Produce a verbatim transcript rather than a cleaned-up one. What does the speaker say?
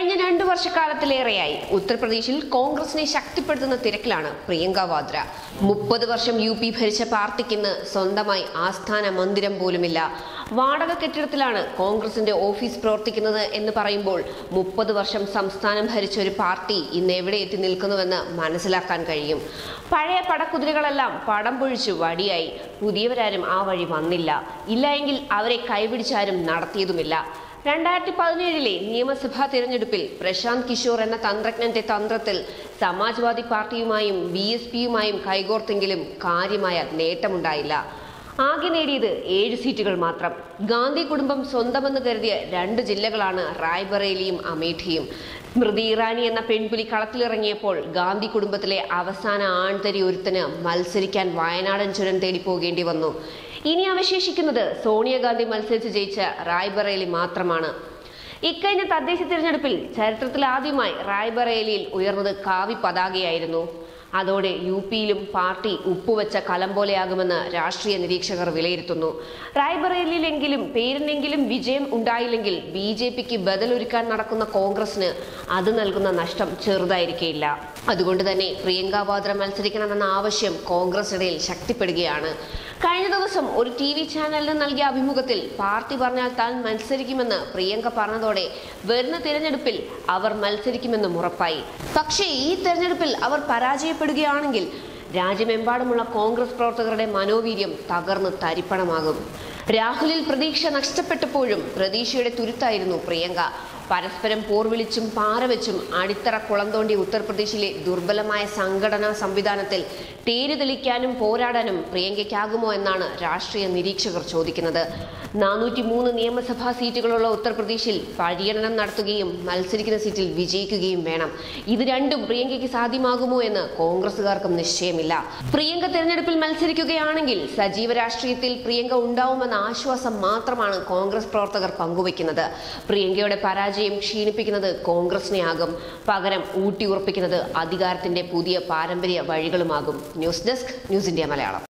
കഴിഞ്ഞ രണ്ടു വർഷക്കാലത്തിലേറെയായി ഉത്തർപ്രദേശിൽ കോൺഗ്രസിനെ ശക്തിപ്പെടുത്തുന്ന തിരക്കിലാണ് പ്രിയങ്ക വാദ്ര. മുപ്പത് വർഷം യു പി ഭരിച്ച പാർട്ടിക്കിന്ന് സ്വന്തമായി ആസ്ഥാന മന്ദിരം പോലുമില്ല. വാടക കെട്ടിടത്തിലാണ് കോൺഗ്രസിന്റെ ഓഫീസ് പ്രവർത്തിക്കുന്നത് എന്ന് പറയുമ്പോൾ മുപ്പത് വർഷം സംസ്ഥാനം ഭരിച്ച ഒരു പാർട്ടി ഇന്ന് എവിടെ എത്തി നിൽക്കുന്നുവെന്ന് മനസ്സിലാക്കാൻ കഴിയും. പഴയ പടക്കുതിരകളെല്ലാം പടം പൊഴിച്ചു വടിയായി. പുതിയവരാരും ആ വഴി വന്നില്ല. ഇല്ല എങ്കിൽ അവരെ കൈപിടിച്ചാരും നടത്തിയതുമില്ല. രണ്ടായിരത്തി പതിനേഴിലെ നിയമസഭാ തിരഞ്ഞെടുപ്പിൽ പ്രശാന്ത് കിഷോർ എന്ന തന്ത്രജ്ഞന്റെ തന്ത്രത്തിൽ സമാജ്വാദി പാർട്ടിയുമായും ബി എസ് പിയുമായും കൈകോർത്തെങ്കിലും കാര്യമായ നേട്ടമുണ്ടായില്ല. ആകെ നേടിയത് ഏഴ് സീറ്റുകൾ മാത്രം. ഗാന്ധി കുടുംബം സ്വന്തമെന്ന് കരുതിയ രണ്ട് ജില്ലകളാണ് റായ്ബറേലിയും അമേഠിയും. സ്മൃതി ഇറാനി എന്ന പെൺപുലി കളത്തിലിറങ്ങിയപ്പോൾ ഗാന്ധി കുടുംബത്തിലെ അവസാന ആൺതരി ഒരുത്തന് മത്സരിക്കാൻ വയനാടൻ ചുരം തേടി പോകേണ്ടി വന്നു. ഇനി അവശേഷിക്കുന്നത് സോണിയാഗാന്ധി മത്സരിച്ച് ജയിച്ച റായ്ബറേലി മാത്രമാണ്. ഇക്കഴിഞ്ഞ തദ്ദേശ തിരഞ്ഞെടുപ്പിൽ ചരിത്രത്തിൽ ആദ്യമായി റായ്ബറേലിയിൽ ഉയർന്നത് കാവി പതാകയായിരുന്നു. അതോടെ യു പിയിലും പാർട്ടി ഉപ്പുവെച്ച കലം പോലെയാകുമെന്ന് രാഷ്ട്രീയ നിരീക്ഷകർ വിലയിരുത്തുന്നു. റായ്ബറേലിയിലെങ്കിലും പേരിനെങ്കിലും വിജയം ഉണ്ടായില്ലെങ്കിൽ ബി ജെ പിക്ക് ബദലൊരുക്കാൻ നടക്കുന്ന കോൺഗ്രസിന് അത് നൽകുന്ന നഷ്ടം ചെറുതായിരിക്കില്ല. അതുകൊണ്ട് തന്നെ പ്രിയങ്ക വാദ്ര മത്സരിക്കണമെന്ന ആവശ്യം കോൺഗ്രസ് ഇടയിൽ ശക്തിപ്പെടുകയാണ്. കഴിഞ്ഞ ദിവസം ഒരു ടി വി ചാനലിന് നൽകിയ അഭിമുഖത്തിൽ പാർട്ടി പറഞ്ഞാൽ താൻ മത്സരിക്കുമെന്ന് പ്രിയങ്ക പറഞ്ഞതോടെ വരുന്ന തിരഞ്ഞെടുപ്പിൽ അവർ മത്സരിക്കുമെന്നും ഉറപ്പായി. പക്ഷേ ഈ തെരഞ്ഞെടുപ്പിൽ അവർ പരാജയപ്പെടുകയാണെങ്കിൽ രാജ്യമെമ്പാടുമുള്ള കോൺഗ്രസ് പ്രവർത്തകരുടെ മനോവീര്യം തകർന്ന് തരിപ്പണമാകും. രാഹുലിൽ പ്രതീക്ഷ നഷ്ടപ്പെട്ടപ്പോഴും പ്രതീക്ഷയുടെ തുരുത്തായിരുന്നു പ്രിയങ്ക. പരസ്പരം പോർവിളിച്ചും പാറവെച്ചും അടിത്തറ കുളം തോണ്ടിയ ഉത്തർപ്രദേശിലെ ദുർബലമായ സംഘടനാ സംവിധാനത്തിൽ തേര് തെളിക്കാനും പോരാടാനും പ്രിയങ്കയ്ക്കാകുമോ എന്നാണ് രാഷ്ട്രീയ നിരീക്ഷകർ ചോദിക്കുന്നത്. നാനൂറ്റി മൂന്ന് നിയമസഭാ സീറ്റുകളുള്ള ഉത്തർപ്രദേശിൽ പര്യടനം നടത്തുകയും മത്സരിക്കുന്ന സീറ്റിൽ വിജയിക്കുകയും വേണം. ഇത് രണ്ടും പ്രിയങ്കയ്ക്ക് സാധ്യമാകുമോ എന്ന് കോൺഗ്രസുകാർക്കും നിശ്ചയമില്ല. പ്രിയങ്ക തെരഞ്ഞെടുപ്പിൽ മത്സരിക്കുകയാണെങ്കിൽ സജീവ രാഷ്ട്രീയത്തിൽ പ്രിയങ്ക ഉണ്ടാവുമെന്ന ആശ്വാസം മാത്രമാണ് കോൺഗ്രസ് പ്രവർത്തകർ പങ്കുവയ്ക്കുന്നത്. പ്രിയങ്കയുടെ പരാജയം ക്ഷീണിപ്പിക്കുന്നത് കോൺഗ്രസിനെ ആകും. പകരം ഊട്ടിയുറപ്പിക്കുന്നത് അധികാരത്തിന്റെ പുതിയ പാരമ്പര്യ വഴികളുമാകും. News desk, news India Malayalam.